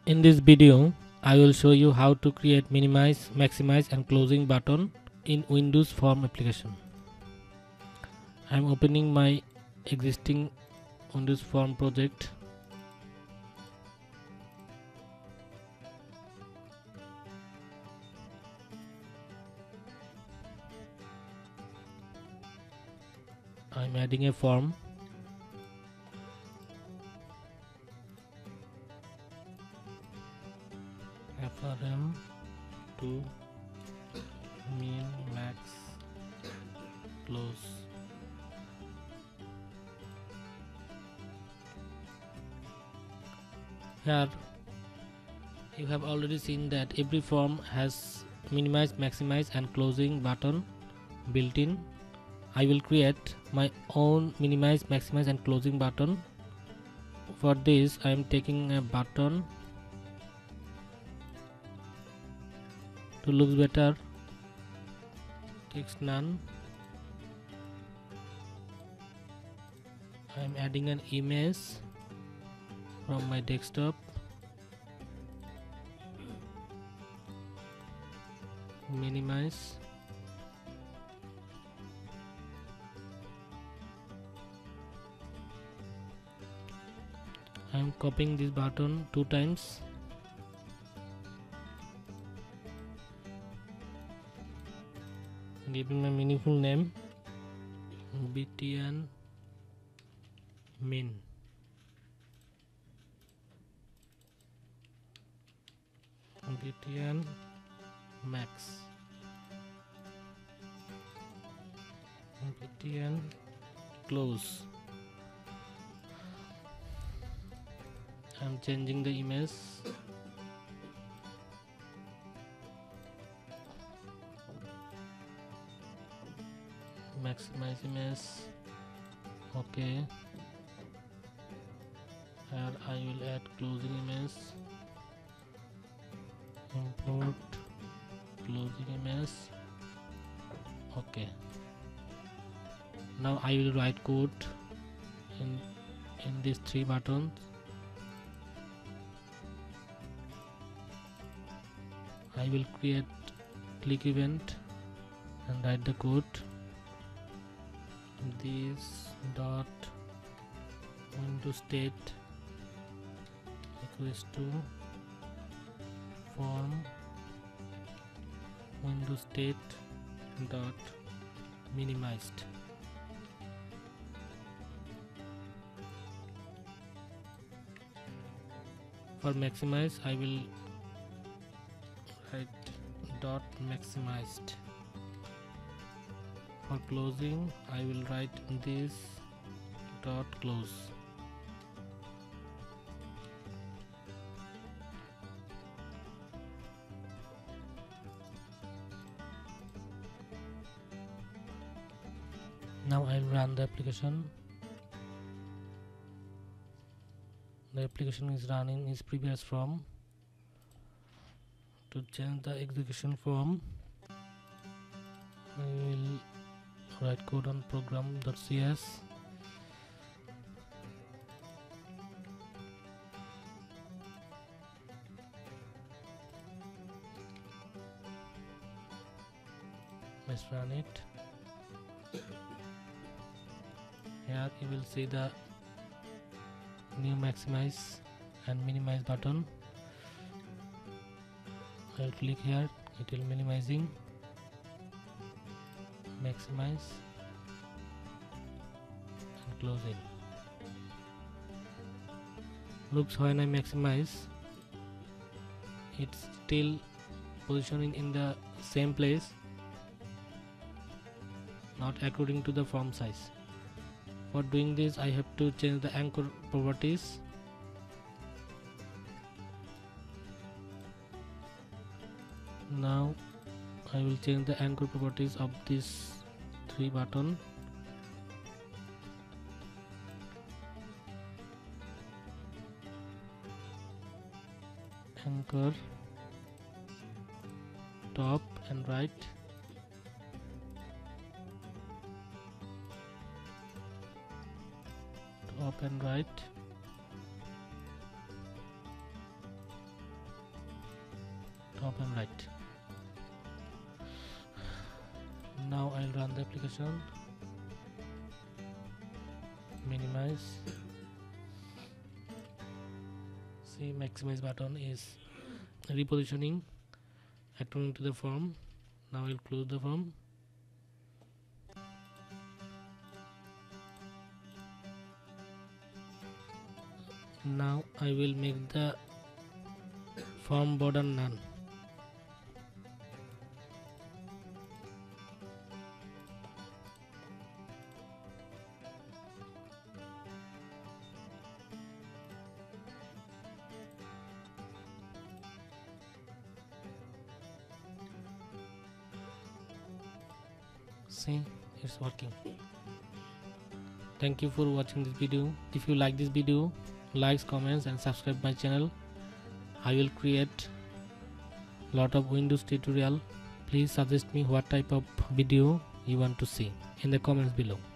In this video, I will show you how to create minimize, maximize and closing button in Windows Form application. I am opening my existing Windows Form project. I am adding a form. FRM to min max close. Here you have already seen that every form has minimize, maximize and closing button built in. I will create my own minimize, maximize and closing button. For this I am taking a button to look better. Text none. I am adding an image from my desktop. Minimize. I am copying this button 2 times. Giving a meaningful name btn min. Btn max. Btn close. I'm changing the image. Maximize image. Okay. Here I will add closing image. Import closing image. Okay. Now I will write code in these 3 buttons. I will create click event and write the code. This dot Windows state equals to form Windows state dot minimized. For maximize I will write dot maximized. For closing I will write this dot close. Now I will run the application. The application is running its previous form. To change the execution form, I will write code on program.cs. Let's run it. Here you will see the new maximize and minimize button. I will click here, it will minimizing, maximize and closing. Looks when I maximize, it's still positioning in the same place, not according to the form size. For doing this I have to change the anchor properties. Now I will change the anchor properties of this 3 button. Anchor top and right. Top and right. top and right. Now I'll run the application, minimize. See, maximize button is repositioning according to the form. Now I'll close the form. Now I will make the form border none. See, it's working. Thank you for watching this video. If you like this video, likes, comments and subscribe my channel. I will create lot of Windows tutorial. Please suggest me what type of video you want to see in the comments below.